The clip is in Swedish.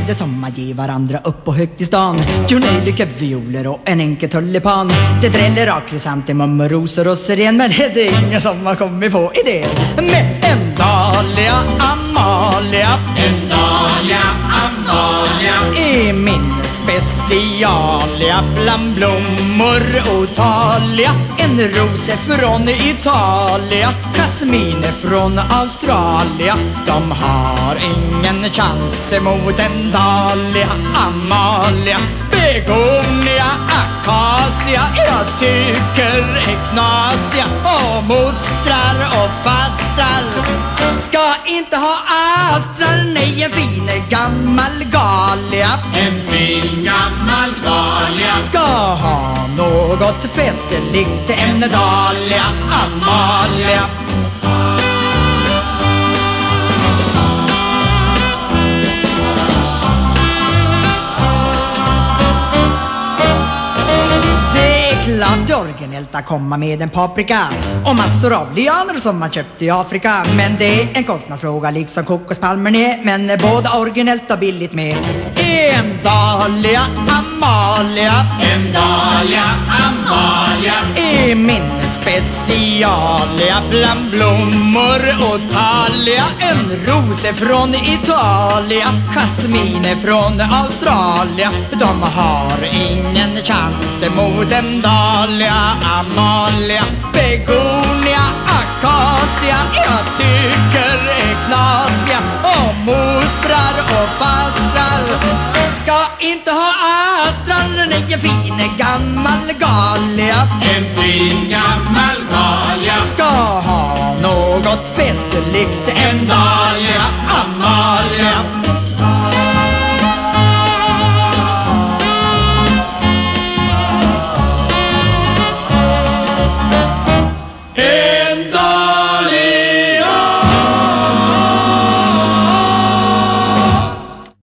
det som man ger varandra upp på högt i stan. Tjurnejlycka, violer och en enkel tulipan. Det dräller av krysantemum och rosor och siren. Men det är ingen som har kommit på idén med en dahlia Amalia. En dahlia Amalia är min specialia bland blommor otaliga. En ros är från Italia, jasmin är från Australien. De har ingen chans emot en dahlia Amalia. Begonia, akacia, jag tycker är knasiga. Och mostrar och fastrar ska inte ha astrar. Nej, en fin gammal galia. En fin gammal dahlia Ska ha något festligt, en dahlia Amalia. Klart originellt att komma med en paprika och massor av lianer som man köpt i Afrika. Men det är en kostnadsfråga liksom kokospalmer är. Men båda originellt och billigt med. En dahlia Amalia. En dahlia Amalia är min specialia bland blommor och talia. En ros är från Italia, jasmin är från Australien. De har ingen chans emot en dahlia Amalia. Begonia, akacia, jag tycker är knasiga. Och mostrar och fastrar ska inte ha astrar. Nej, en fin gammal galia. En fin gammal dahlia Ska ha något festligt, en dag.